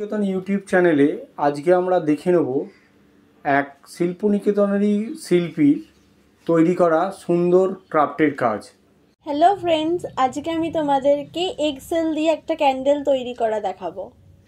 শিল্পনিকেতন YouTube চ্যানেলে আজকে আমরা দেখে নেব এক শিল্পনিকেতনেরই শিল্পীর তৈরি করা সুন্দর ক্রাফটের কাজ। হ্যালো ফ্রেন্ডস, আজকে আমি তোমাদেরকে এগশেল দিয়ে একটা ক্যান্ডেল তৈরি করা দেখাবো।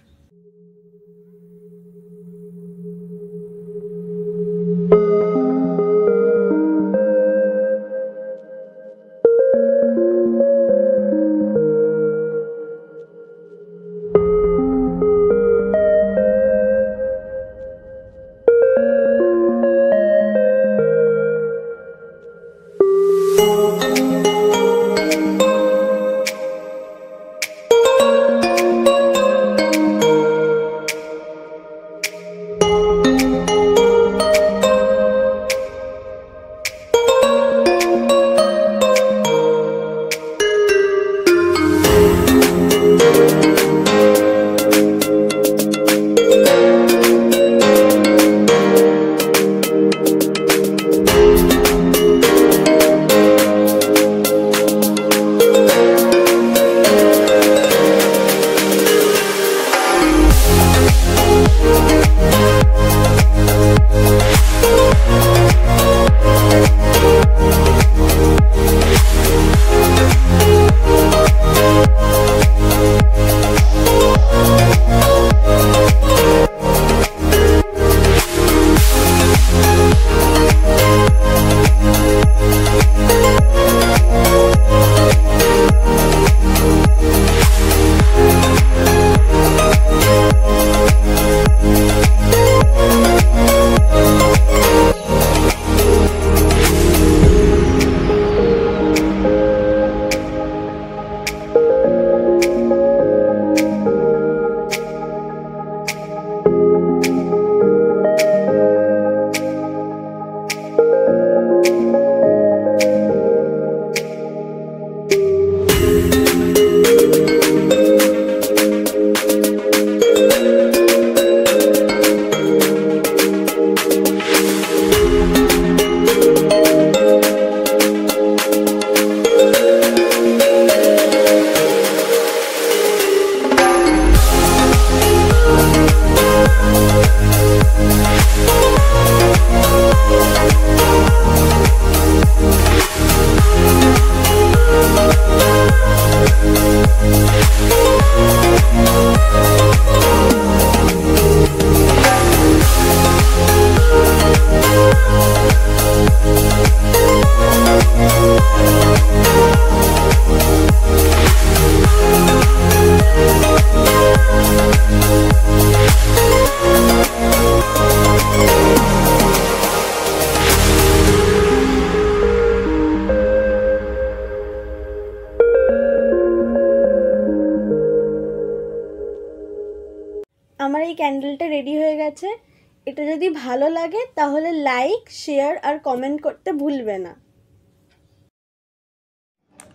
আমার এই ক্যান্ডেলটা রেডি হয়ে গেছে। এটা যদি ভালো লাগে তাহলে লাইক, শেয়ার আর কমেন্ট করতে ভুলবে না।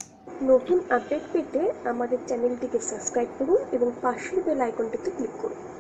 নতুন আপডেট পেতে আমাদের চ্যানেলটিকে সাবস্ক্রাইব করুন এবং পাশের বেল আইকনটিতে ক্লিক করুন।